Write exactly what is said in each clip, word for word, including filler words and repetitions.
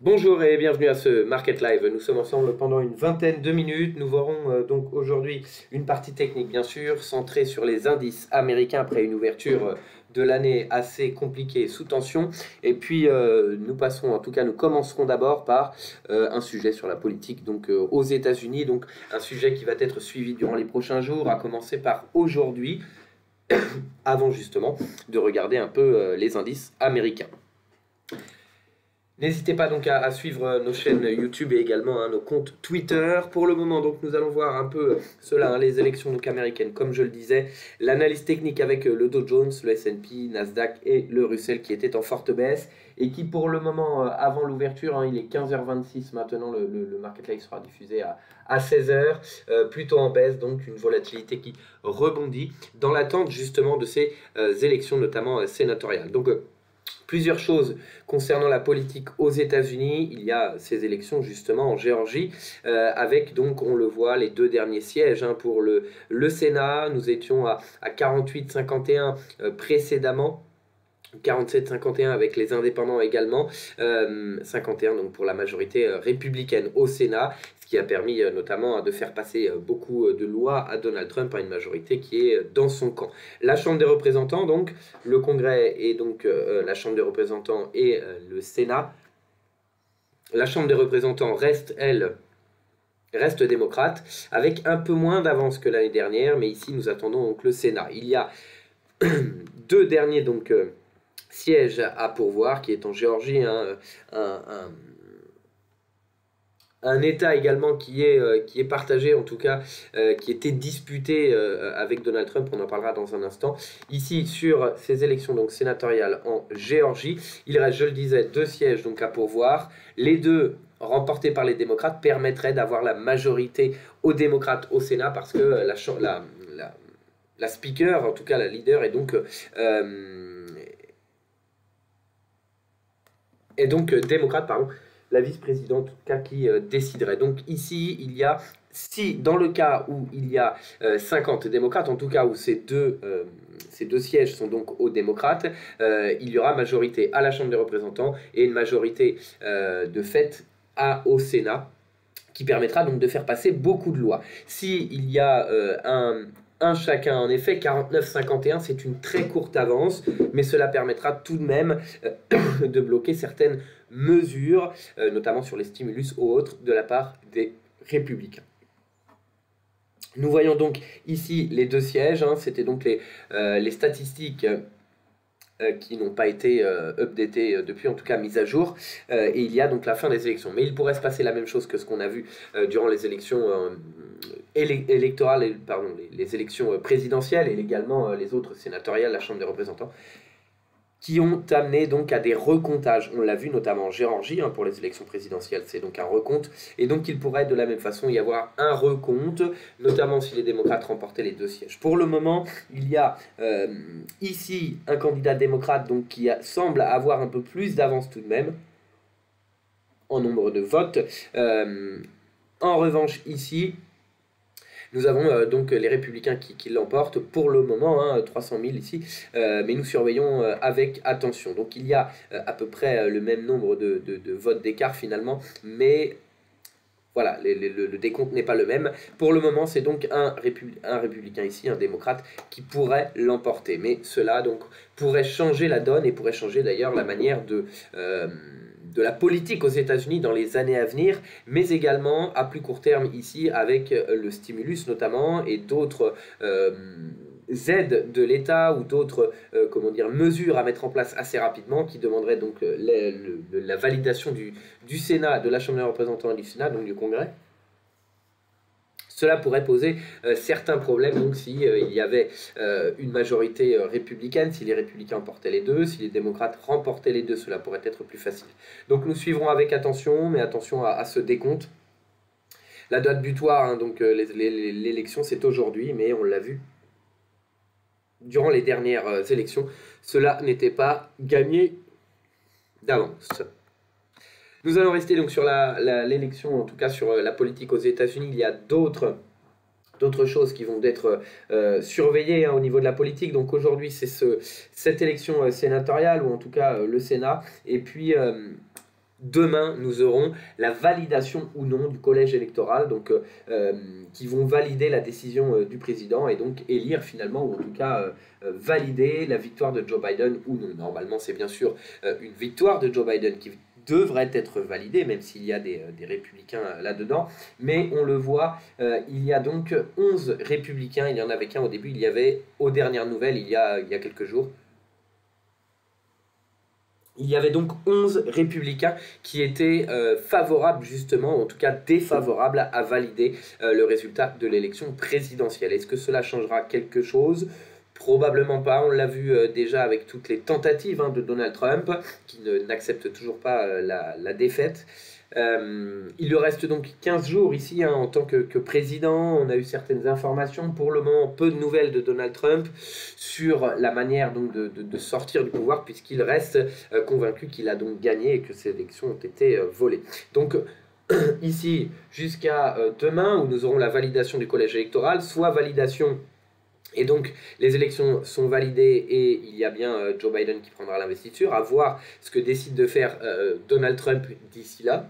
Bonjour et bienvenue à ce Market Live. Nous sommes ensemble pendant une vingtaine de minutes. Nous verrons euh, donc aujourd'hui une partie technique bien sûr, centrée sur les indices américains après une ouverture euh, de l'année assez compliquée sous tension. Et puis euh, nous passerons, en tout cas nous commencerons d'abord par euh, un sujet sur la politique donc euh, aux États-Unis. Donc un sujet qui va être suivi durant les prochains jours, à commencer par aujourd'hui, avant justement de regarder un peu euh, les indices américains. N'hésitez pas donc à, à suivre nos chaînes YouTube et également hein, nos comptes Twitter. Pour le moment, donc, nous allons voir un peu cela, hein, les élections donc, américaines, comme je le disais. L'analyse technique avec le Dow Jones, le S and P, Nasdaq et le Russell qui étaient en forte baisse. Et qui pour le moment, euh, avant l'ouverture, hein, il est quinze heures vingt-six maintenant, le, le, le Market Live sera diffusé à, à seize heures, euh, plutôt en baisse, donc une volatilité qui rebondit dans l'attente justement de ces euh, élections, notamment euh, sénatoriales. Donc, euh, Plusieurs choses concernant la politique aux États-Unis. Il y a ces élections justement en Géorgie, euh, avec donc, on le voit, les deux derniers sièges hein, pour le, le Sénat. Nous étions à, à quarante-huit cinquante et un euh, précédemment. quarante-sept cinquante et un avec les indépendants également, euh, cinquante et un donc pour la majorité euh, républicaine au Sénat, ce qui a permis euh, notamment de faire passer euh, beaucoup de lois à Donald Trump à une majorité qui est dans son camp. La Chambre des représentants, donc le Congrès et donc euh, la Chambre des représentants et euh, le Sénat. La Chambre des représentants reste, elle, reste démocrate, avec un peu moins d'avance que l'année dernière, mais ici nous attendons donc le Sénat. Il y a deux derniers donc euh, siège à pourvoir, qui est en Géorgie, hein, un, un, un État également qui est, euh, qui est partagé, en tout cas, euh, qui était disputé euh, avec Donald Trump, on en parlera dans un instant. Ici, sur ces élections donc, sénatoriales en Géorgie, il reste, je le disais, deux sièges donc, à pourvoir. Les deux remportés par les démocrates permettraient d'avoir la majorité aux démocrates au Sénat, parce que la, la, la, la speaker, en tout cas la leader, est donc... Euh, Et donc, euh, démocrate, pardon, la vice-présidente, en tout cas, qui euh, déciderait. Donc, ici, il y a, si dans le cas où il y a euh, cinquante démocrates, en tout cas où ces deux, euh, ces deux sièges sont donc aux démocrates, euh, il y aura majorité à la Chambre des représentants et une majorité euh, de fait à, au Sénat, qui permettra donc de faire passer beaucoup de lois. S'il y a euh, un... un chacun. En effet, quarante-neuf cinquante et un, c'est une très courte avance, mais cela permettra tout de même euh, de bloquer certaines mesures, euh, notamment sur les stimulus ou autres, de la part des républicains. Nous voyons donc ici les deux sièges, hein, c'était donc les, euh, les statistiques euh, qui n'ont pas été euh, updatées depuis, en tout cas mises à jour, euh, et il y a donc la fin des élections. Mais il pourrait se passer la même chose que ce qu'on a vu euh, durant les élections euh, électorales, pardon, les, les élections présidentielles et également euh, les autres sénatoriales, la Chambre des représentants, qui ont amené donc à des recomptages. On l'a vu notamment en Géorgie hein, pour les élections présidentielles, c'est donc un recompte, et donc il pourrait de la même façon y avoir un recompte, notamment si les démocrates remportaient les deux sièges. Pour le moment, il y a euh, ici un candidat démocrate donc, qui a, semble avoir un peu plus d'avance tout de même, en nombre de votes. Euh, en revanche, ici, nous avons euh, donc les républicains qui, qui l'emportent pour le moment, hein, trois cent mille ici, euh, mais nous surveillons euh, avec attention. Donc il y a euh, à peu près euh, le même nombre de, de, de votes d'écart finalement, mais voilà, les, les, le, le décompte n'est pas le même. Pour le moment, c'est donc un, répu, un républicain ici, un démocrate, qui pourrait l'emporter. Mais cela donc pourrait changer la donne et pourrait changer d'ailleurs la manière de... Euh, de la politique aux États-Unis dans les années à venir, mais également à plus court terme ici avec le stimulus notamment et d'autres euh, aides de l'État ou d'autres euh, comment dire, mesures à mettre en place assez rapidement qui demanderaient donc la, la, la validation du, du Sénat, de la Chambre des représentants et du Sénat, donc du Congrès. Cela pourrait poser euh, certains problèmes, donc si euh, il y avait euh, une majorité euh, républicaine, si les républicains emportaient les deux, si les démocrates remportaient les deux, cela pourrait être plus facile. Donc nous suivrons avec attention, mais attention à, à ce décompte. La date butoir, hein, donc euh, l'élection c'est aujourd'hui, mais on l'a vu durant les dernières euh, élections, cela n'était pas gagné d'avance. Nous allons rester donc sur l'élection, la, la, en tout cas sur la politique aux États-Unis. Il y a d'autres d'autres choses qui vont être euh, surveillées hein, au niveau de la politique. Donc aujourd'hui, c'est ce, cette élection euh, sénatoriale, ou en tout cas euh, le Sénat. Et puis, euh, demain, nous aurons la validation ou non du collège électoral, donc euh, qui vont valider la décision euh, du président et donc élire finalement, ou en tout cas euh, euh, valider la victoire de Joe Biden ou non. Normalement, c'est bien sûr euh, une victoire de Joe Biden qui devrait être validée, même s'il y a des, des républicains là-dedans. Mais on le voit, euh, il y a donc onze républicains, il y en avait qu'un au début, il y avait, aux dernières nouvelles, il y a, il y a quelques jours, il y avait donc onze républicains qui étaient euh, favorables justement, en tout cas défavorables à, à valider euh, le résultat de l'élection présidentielle. Est-ce que cela changera quelque chose ? Probablement pas, on l'a vu euh, déjà avec toutes les tentatives hein, de Donald Trump, qui n'accepte toujours pas euh, la, la défaite. Euh, il lui reste donc quinze jours ici hein, en tant que, que président. On a eu certaines informations, pour le moment peu de nouvelles de Donald Trump sur la manière donc, de, de, de sortir du pouvoir, puisqu'il reste euh, convaincu qu'il a donc gagné et que ces élections ont été euh, volées. Donc ici jusqu'à euh, demain où nous aurons la validation du collège électoral, soit validation. Et donc, les élections sont validées et il y a bien euh, Joe Biden qui prendra l'investiture, à voir ce que décide de faire euh, Donald Trump d'ici là.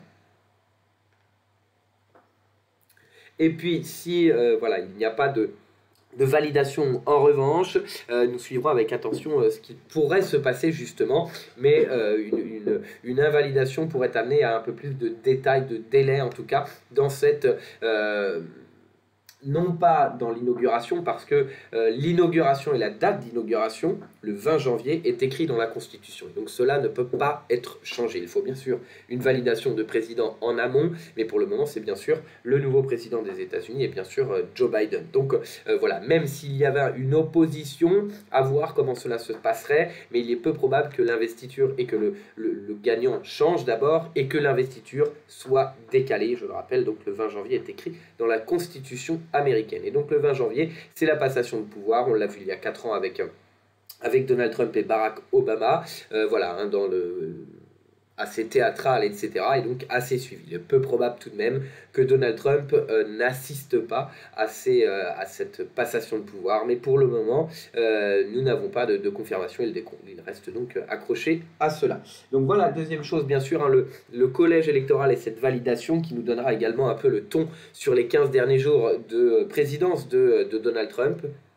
Et puis, si euh, voilà, il n'y a pas de, de validation en revanche, euh, nous suivrons avec attention euh, ce qui pourrait se passer justement, mais euh, une, une, une invalidation pourrait amener à un peu plus de détails, de délai en tout cas, dans cette... Euh, non pas dans l'inauguration, parce que euh, l'inauguration et la date d'inauguration, le vingt janvier, est écrit dans la Constitution. Donc cela ne peut pas être changé. Il faut bien sûr une validation de président en amont, mais pour le moment, c'est bien sûr le nouveau président des États-Unis et bien sûr euh, Joe Biden. Donc euh, voilà, même s'il y avait une opposition, à voir comment cela se passerait, mais il est peu probable que l'investiture et que le, le, le gagnant change d'abord et que l'investiture soit décalée. Je le rappelle, donc le vingt janvier est écrit dans la Constitution américaine. Et donc le vingt janvier, c'est la passation de pouvoir. On l'a vu il y a quatre ans avec, avec Donald Trump et Barack Obama. Euh, voilà, hein, dans le... assez théâtral, et cetera. Et donc assez suivi. Il est peu probable tout de même que Donald Trump euh, n'assiste pas à, ces, euh, à cette passation de pouvoir. Mais pour le moment, euh, nous n'avons pas de, de confirmation. Il, il reste donc accroché à cela. Donc voilà, deuxième chose, bien sûr, hein, le, le collège électoral et cette validation qui nous donnera également un peu le ton sur les quinze derniers jours de présidence de, de Donald Trump.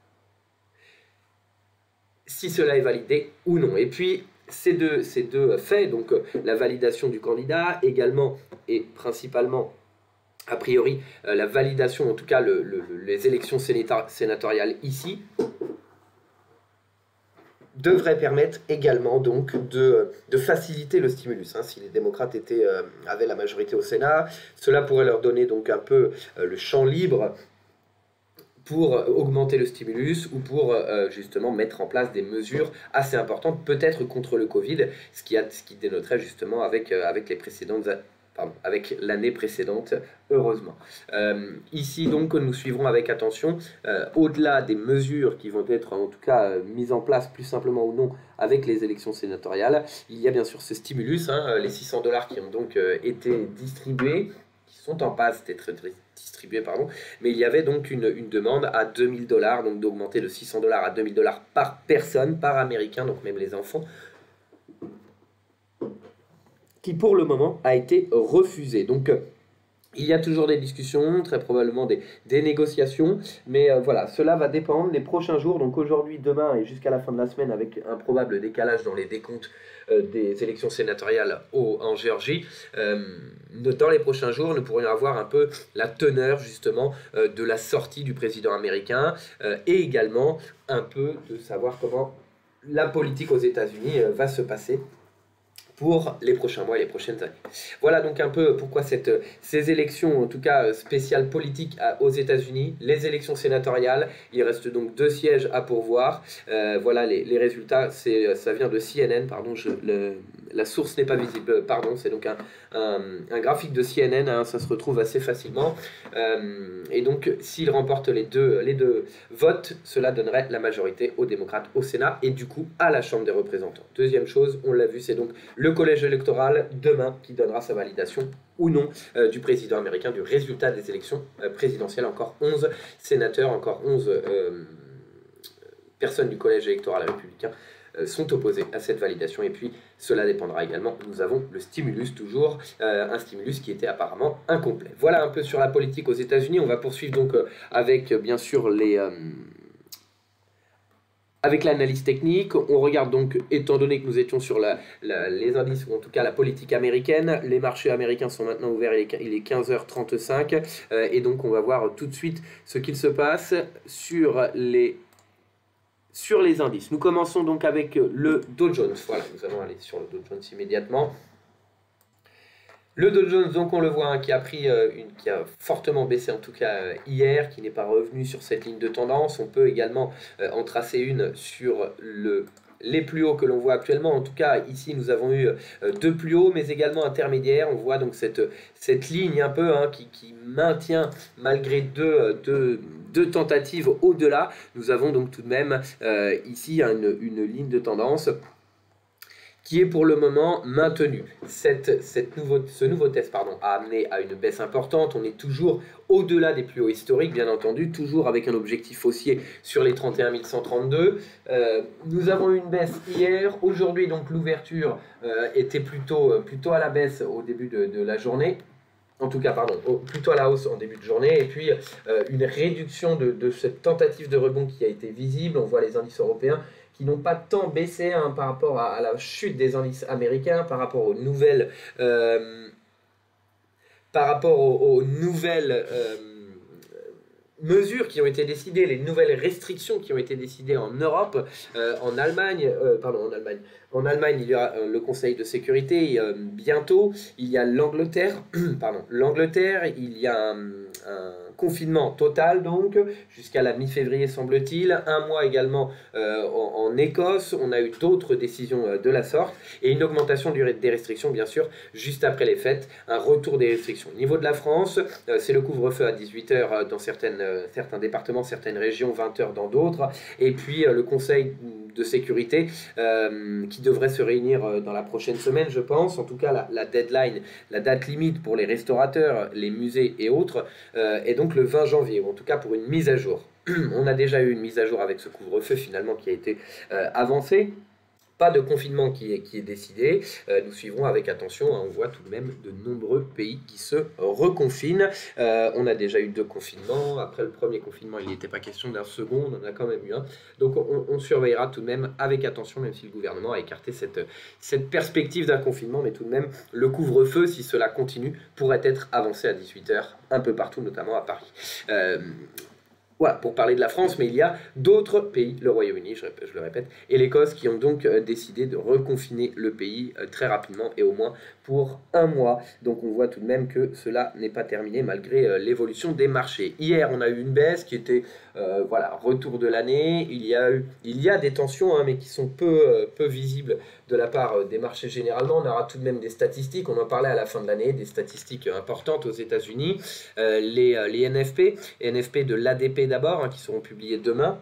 Si cela est validé ou non. Et puis, Ces deux, ces deux faits, donc la validation du candidat, également et principalement, a priori, euh, la validation, en tout cas le, le, les élections sénatoriales ici, devrait permettre également donc de, de faciliter le stimulus. Hein. Si les démocrates étaient, euh, avaient la majorité au Sénat, cela pourrait leur donner donc un peu euh, le champ libre pour augmenter le stimulus ou pour euh, justement mettre en place des mesures assez importantes, peut-être contre le Covid, ce qui, a, ce qui dénoterait justement avec, euh, avec les précédentes... Pardon, avec l'année précédente, heureusement. Euh, ici, donc, nous suivrons avec attention, euh, au-delà des mesures qui vont être, en tout cas, euh, mises en place, plus simplement ou non, avec les élections sénatoriales, il y a bien sûr ce stimulus, hein, les six cents dollars qui ont donc euh, été distribués, qui sont en passe d'être distribués, pardon, mais il y avait donc une, une demande à deux mille dollars, donc d'augmenter de six cents dollars à deux mille dollars par personne, par américain, donc même les enfants, qui pour le moment a été refusé. Donc euh, il y a toujours des discussions, très probablement des, des négociations, mais euh, voilà, cela va dépendre les prochains jours, donc aujourd'hui, demain et jusqu'à la fin de la semaine, avec un probable décalage dans les décomptes euh, des élections sénatoriales au, en Géorgie. Euh, dans les prochains jours, nous pourrions avoir un peu la teneur justement euh, de la sortie du président américain euh, et également un peu de savoir comment la politique aux États-Unis euh, va se passer pour les prochains mois et les prochaines années. Voilà donc un peu pourquoi cette, ces élections, en tout cas spéciales politiques aux États-Unis, les élections sénatoriales, il reste donc deux sièges à pourvoir. Euh, voilà les, les résultats, ça vient de C N N, pardon, je, le, la source n'est pas visible, pardon, c'est donc un, un, un graphique de C N N, hein, ça se retrouve assez facilement. Euh, et donc s'ils remportent les deux, les deux votes, cela donnerait la majorité aux démocrates au Sénat et du coup à la Chambre des représentants. Deuxième chose, on l'a vu, c'est donc le collège électoral demain qui donnera sa validation ou non euh, du président américain, du résultat des élections euh, présidentielles. Encore onze sénateurs, encore onze euh, personnes du collège électoral républicain euh, sont opposées à cette validation. Et puis Cela dépendra également, nous avons le stimulus toujours, euh, un stimulus qui était apparemment incomplet. Voilà un peu sur la politique aux États-Unis. On va poursuivre donc euh, avec euh, bien sûr les... Euh, avec l'analyse technique. On regarde donc, étant donné que nous étions sur la, la, les indices, ou en tout cas la politique américaine, les marchés américains sont maintenant ouverts, il est, il est quinze heures trente-cinq, euh, et donc on va voir tout de suite ce qu'il se passe sur les... Sur les indices. Nous commençons donc avec le Dow Jones. Voilà, nous allons aller sur le Dow Jones immédiatement. Le Dow Jones, donc on le voit, hein, qui a pris euh, une, qui a fortement baissé en tout cas euh, hier, qui n'est pas revenu sur cette ligne de tendance. On peut également euh, en tracer une sur le les plus hauts que l'on voit actuellement. En tout cas, ici, nous avons eu euh, deux plus hauts, mais également intermédiaires. On voit donc cette, cette ligne un peu hein, qui, qui maintient, malgré deux, deux, deux tentatives au-delà, nous avons donc tout de même euh, ici une, une ligne de tendance qui est pour le moment maintenu. Cette, cette nouveau, ce nouveau test pardon, a amené à une baisse importante. On est toujours au-delà des plus hauts historiques, bien entendu, toujours avec un objectif haussier sur les trente et un mille cent trente-deux. Euh, nous avons eu une baisse hier. Aujourd'hui, donc l'ouverture euh, était plutôt, plutôt à la baisse au début de, de la journée. En tout cas, pardon, plutôt à la hausse en début de journée, et puis euh, une réduction de, de cette tentative de rebond qui a été visible. On voit les indices européens qui n'ont pas tant baissé hein, par rapport à, à la chute des indices américains, par rapport aux nouvelles, euh, par rapport aux, aux nouvelles euh, mesures qui ont été décidées, les nouvelles restrictions qui ont été décidées en Europe, euh, en Allemagne, euh, pardon, en Allemagne. En Allemagne, il y aura euh, le Conseil de sécurité euh, bientôt. Il y a l'Angleterre, pardon, l'Angleterre. Il y a un, un confinement total donc jusqu'à la mi-février semble-t-il. Un mois également euh, en, en Écosse. On a eu d'autres décisions euh, de la sorte et une augmentation du, des restrictions bien sûr juste après les fêtes. Un retour des restrictions. Au niveau de la France, euh, c'est le couvre-feu à dix-huit heures dans certaines, euh, certains départements, certaines régions, vingt heures dans d'autres. Et puis euh, le Conseil de sécurité euh, qui devrait se réunir dans la prochaine semaine, je pense. En tout cas, la, la deadline, la date limite pour les restaurateurs, les musées et autres euh, est donc le vingt janvier, ou en tout cas pour une mise à jour. On a déjà eu une mise à jour avec ce couvre-feu finalement qui a été euh, avancé. Pas de confinement qui est, qui est décidé. Euh, nous suivrons avec attention. Hein, on voit tout de même de nombreux pays qui se reconfinent. Euh, on a déjà eu deux confinements. Après le premier confinement, il n'était pas question d'un second. On en a quand même eu un. Donc on, on surveillera tout de même avec attention, même si le gouvernement a écarté cette, cette perspective d'un confinement. Mais tout de même, le couvre-feu, si cela continue, pourrait être avancé à dix-huit heures un peu partout, notamment à Paris. Euh, Voilà, pour parler de la France, mais il y a d'autres pays, le Royaume-Uni, je, je le répète, et l'Écosse, qui ont donc euh, décidé de reconfiner le pays euh, très rapidement, et au moins pour un mois. Donc on voit tout de même que cela n'est pas terminé, malgré euh, l'évolution des marchés. Hier, on a eu une baisse qui était, euh, voilà, retour de l'année. Il y a eu, il y a des tensions, hein, mais qui sont peu, euh, peu visibles de la part euh, des marchés généralement. On aura tout de même des statistiques, on en parlait à la fin de l'année, des statistiques importantes aux États-Unis, euh, les, euh, les N F P, N F P de l'A D P d'abord, hein, qui seront publiés demain,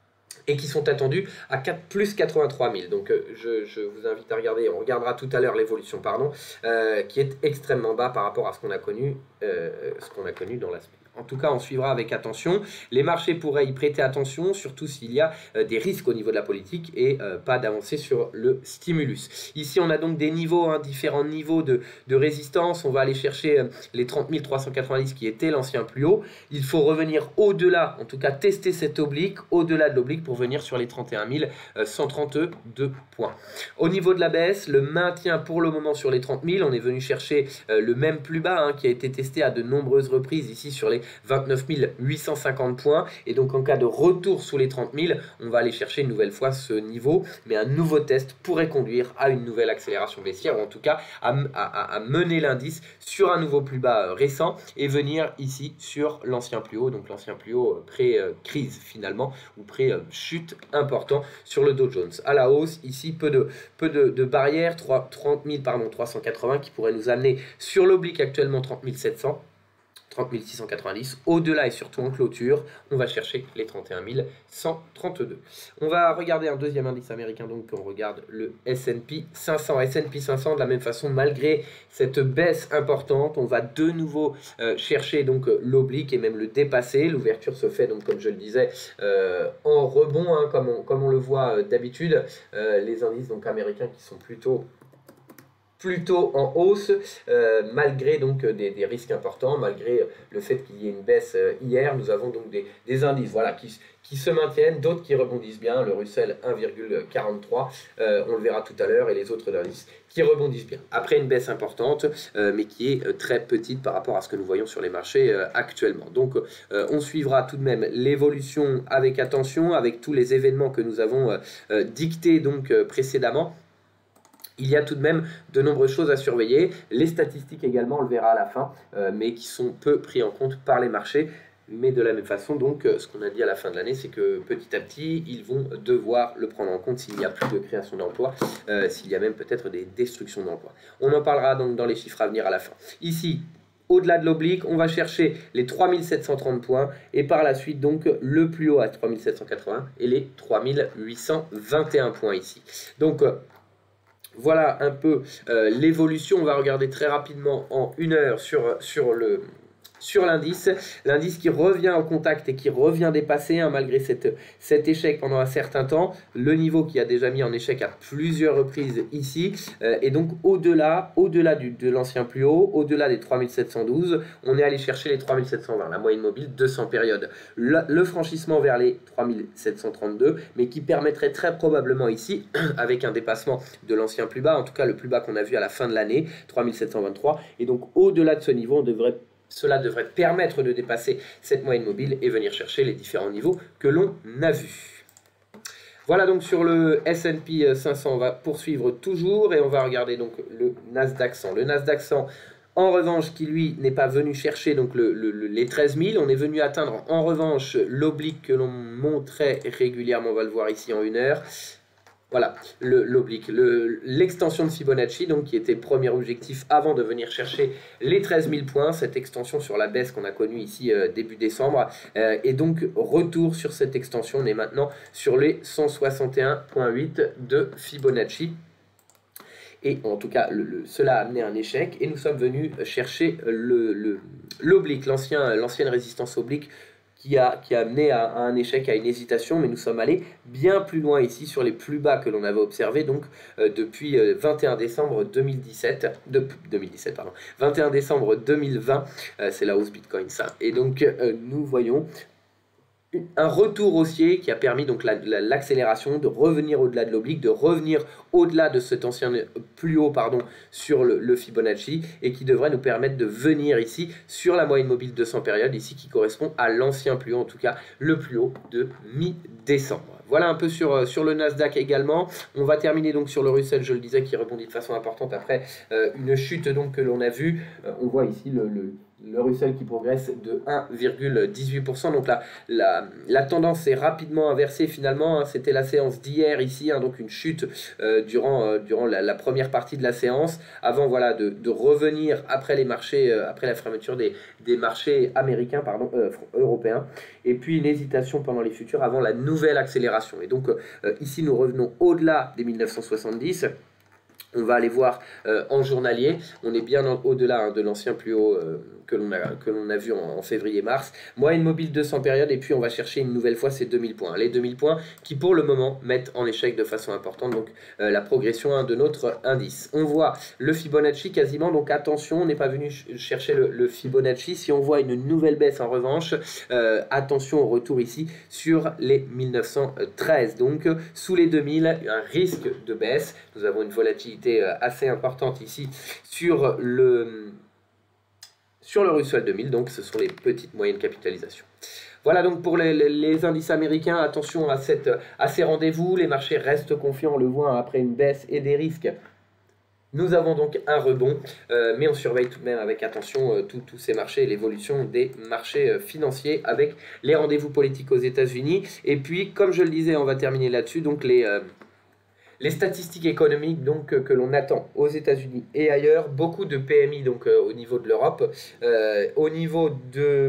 et qui sont attendus à quatre, plus quatre-vingt-trois mille. Donc euh, je, je vous invite à regarder, on regardera tout à l'heure l'évolution, pardon, euh, qui est extrêmement bas par rapport à ce qu'on a connu, euh, ce qu'on a connu dans la semaine. En tout cas, on suivra avec attention. Les marchés pourraient y prêter attention, surtout s'il y a euh, des risques au niveau de la politique et euh, pas d'avancée sur le stimulus. Ici, on a donc des niveaux, hein, différents niveaux de, de résistance. On va aller chercher euh, les trente mille trois cent quatre-vingt-dix qui était l'ancien plus haut. Il faut revenir au-delà, en tout cas tester cet oblique, au-delà de l'oblique pour venir sur les trente et un mille cent trente-deux points. Au niveau de la baisse, le maintien pour le moment sur les trente mille. On est venu chercher euh, le même plus bas hein, qui a été testé à de nombreuses reprises ici sur les vingt-neuf mille huit cent cinquante points, et donc en cas de retour sous les trente mille, on va aller chercher une nouvelle fois ce niveau, mais un nouveau test pourrait conduire à une nouvelle accélération baissière, ou en tout cas à, à, à mener l'indice sur un nouveau plus bas euh, récent, et venir ici sur l'ancien plus haut, donc l'ancien plus haut euh, pré-crise euh, finalement, ou pré-chute euh, important sur le Dow Jones. À la hausse, ici peu de, peu de, de barrières, trente mille pardon, trois cent quatre-vingts qui pourraient nous amener sur l'oblique actuellement trente mille sept cents, trente mille six cent quatre-vingt-dix, au-delà et surtout en clôture, on va chercher les trente et un mille cent trente-deux. On va regarder un deuxième indice américain, donc on regarde le S and P cinq cents. S and P cinq cents, de la même façon, malgré cette baisse importante, on va de nouveau euh, chercher donc l'oblique et même le dépasser. L'ouverture se fait donc, comme je le disais, euh, en rebond, hein, comme, on, comme on le voit euh, d'habitude. Euh, les indices donc américains qui sont plutôt plutôt en hausse, euh, malgré donc des, des risques importants, malgré le fait qu'il y ait une baisse euh, hier. Nous avons donc des, des indices voilà, qui, qui se maintiennent, d'autres qui rebondissent bien, le Russell un virgule quarante-trois, euh, on le verra tout à l'heure, et les autres indices qui rebondissent bien. Après une baisse importante, euh, mais qui est euh, très petite par rapport à ce que nous voyons sur les marchés euh, actuellement. Donc euh, on suivra tout de même l'évolution avec attention, avec tous les événements que nous avons euh, euh, dictés donc, euh, précédemment. Il y a tout de même de nombreuses choses à surveiller. Les statistiques également, on le verra à la fin, euh, mais qui sont peu pris en compte par les marchés. Mais de la même façon, donc, ce qu'on a dit à la fin de l'année, c'est que petit à petit, ils vont devoir le prendre en compte s'il n'y a plus de création d'emplois, euh, s'il y a même peut-être des destructions d'emplois. On en parlera donc dans les chiffres à venir à la fin. Ici, au-delà de l'oblique, on va chercher les trois mille sept cent trente points et par la suite donc le plus haut à trois mille sept cent quatre-vingts et les trois mille huit cent vingt et un points ici. Donc, voilà un peu euh, l'évolution. On va regarder très rapidement en une heure sur, sur le... sur l'indice, l'indice qui revient au contact et qui revient dépasser, hein, malgré cette, cet échec pendant un certain temps, le niveau qui a déjà mis en échec à plusieurs reprises ici, euh, et donc au-delà au-delà du, de l'ancien plus haut, au-delà des trois mille sept cent douze, on est allé chercher les trois mille sept cent vingt, la moyenne mobile deux cents périodes. Le, le franchissement vers les trois mille sept cent trente-deux, mais qui permettrait très probablement ici, avec un dépassement de l'ancien plus bas, en tout cas le plus bas qu'on a vu à la fin de l'année, trois mille sept cent vingt-trois, et donc au-delà de ce niveau, on devrait Cela devrait permettre de dépasser cette moyenne mobile et venir chercher les différents niveaux que l'on a vus. Voilà donc sur le S and P cinq cents, on va poursuivre toujours et on va regarder donc le Nasdaq cent. Le Nasdaq cent, en revanche, qui lui n'est pas venu chercher donc le, le, les treize mille, on est venu atteindre en revanche l'oblique que l'on montrait régulièrement, on va le voir ici en une heure. Voilà, l'oblique, le, l'extension de Fibonacci, donc, qui était premier objectif avant de venir chercher les treize mille points, cette extension sur la baisse qu'on a connue ici euh, début décembre, euh, et donc retour sur cette extension, on est maintenant sur les cent soixante et un virgule huit de Fibonacci. Et en tout cas, le, le, cela a amené un échec, et nous sommes venus chercher l'oblique, l'ancien, l'ancienne résistance oblique, Qui a, qui a amené à, à un échec, à une hésitation, mais nous sommes allés bien plus loin ici sur les plus bas que l'on avait observés, donc euh, depuis euh, vingt et un décembre deux mille dix-sept, de, deux mille dix-sept pardon, vingt et un décembre deux mille vingt, euh, c'est la hausse Bitcoin ça, et donc euh, nous voyons un retour haussier qui a permis donc l'accélération, la, la, de revenir au-delà de l'oblique, de revenir au-delà de cet ancien plus haut pardon, sur le, le Fibonacci, et qui devrait nous permettre de venir ici sur la moyenne mobile deux cents périodes, ici qui correspond à l'ancien plus haut, en tout cas le plus haut de mi-décembre. Voilà un peu sur, sur le Nasdaq également. On va terminer donc sur le Russell, je le disais, qui rebondit de façon importante après euh, une chute donc que l'on a vue. Euh, on voit ici le, le Le Russell qui progresse de un virgule dix-huit pour cent, donc la, la, la tendance est rapidement inversée finalement, hein. C'était la séance d'hier ici, hein, donc une chute euh, durant, euh, durant la, la première partie de la séance, avant voilà, de, de revenir après les marchés, euh, après la fermeture des, des marchés américains, pardon, euh, européens, et puis une hésitation pendant les futurs avant la nouvelle accélération. Et donc euh, ici nous revenons au-delà des mille neuf cent soixante-dix. On va aller voir euh, en journalier, on est bien au-delà hein, de l'ancien plus haut euh, que l'on a, que l'on a vu en, en février-mars. Moyenne mobile deux cents périodes, et puis on va chercher une nouvelle fois ces deux mille points. Les deux mille points qui pour le moment mettent en échec de façon importante donc euh, la progression hein, de notre indice. On voit le Fibonacci quasiment, donc attention, on n'est pas venu ch chercher le, le Fibonacci. Si on voit une nouvelle baisse en revanche, euh, attention au retour ici sur les mille neuf cent treize. Donc sous les deux mille, un risque de baisse. Nous avons une volatilité assez importante ici sur le, sur le Russell deux mille, donc ce sont les petites moyennes capitalisations. Voilà donc pour les, les, les indices américains, attention à, cette, à ces rendez-vous, les marchés restent confiants, on le voit après une baisse et des risques. Nous avons donc un rebond, euh, mais on surveille tout de même avec attention euh, tous ces marchés et l'évolution des marchés euh, financiers avec les rendez-vous politiques aux États-Unis. Et puis, comme je le disais, on va terminer là-dessus, donc les... Euh, Les statistiques économiques donc, que l'on attend aux États-Unis et ailleurs, beaucoup de P M I donc, euh, au niveau de l'Europe, euh, au niveau de...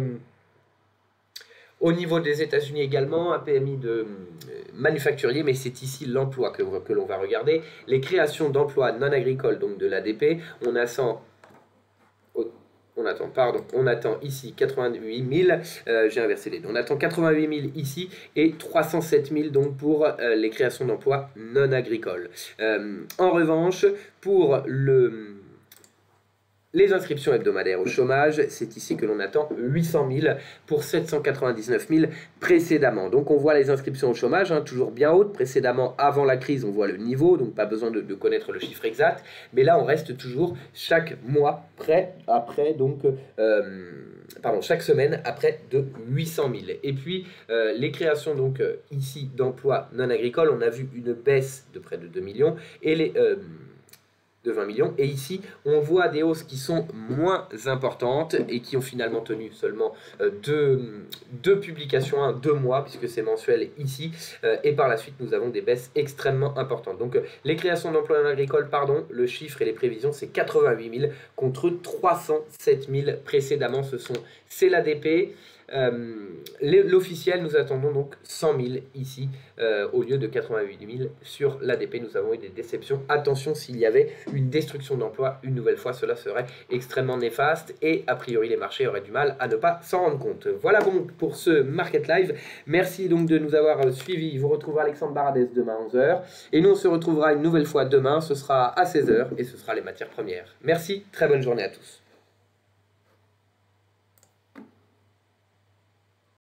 Au niveau des États-Unis également, un P M I de euh, manufacturier, mais c'est ici l'emploi que, que l'on va regarder. Les créations d'emplois non agricoles, donc de l'A D P, on a cent On attend, pardon, on attend ici quatre-vingt-huit mille, euh, j'ai inversé les deux, on attend quatre-vingt-huit mille ici et trois cent sept mille donc pour euh, les créations d'emplois non agricoles. Euh, en revanche, pour le... les inscriptions hebdomadaires au chômage, c'est ici que l'on attend huit cent mille pour sept cent quatre-vingt-dix-neuf mille précédemment. Donc on voit les inscriptions au chômage, hein, toujours bien hautes. Précédemment, avant la crise, on voit le niveau, donc pas besoin de, de connaître le chiffre exact. Mais là, on reste toujours chaque mois près, après, donc, euh, pardon, chaque semaine après de huit cent mille. Et puis, euh, les créations, donc, euh, ici, d'emplois non agricoles, on a vu une baisse de près de deux millions. Et les... Euh, de vingt millions, et ici on voit des hausses qui sont moins importantes et qui ont finalement tenu seulement euh, deux, deux publications, hein, deux mois puisque c'est mensuel ici, euh, et par la suite nous avons des baisses extrêmement importantes. Donc euh, les créations d'emplois non agricoles, pardon, le chiffre et les prévisions c'est quatre-vingt-huit mille contre trois cent sept mille précédemment, ce sont c'est l'A D P. Euh, L'officiel, nous attendons donc cent mille ici euh, au lieu de quatre-vingt-huit mille sur l'A D P. Nous avons eu des déceptions. Attention, s'il y avait une destruction d'emplois, une nouvelle fois, cela serait extrêmement néfaste et a priori les marchés auraient du mal à ne pas s'en rendre compte. Voilà donc pour ce Market Live. Merci donc de nous avoir suivis. Vous retrouverez Alexandre Baradès demain à onze heures et nous on se retrouvera une nouvelle fois demain. Ce sera à seize heures et ce sera les matières premières. Merci, très bonne journée à tous.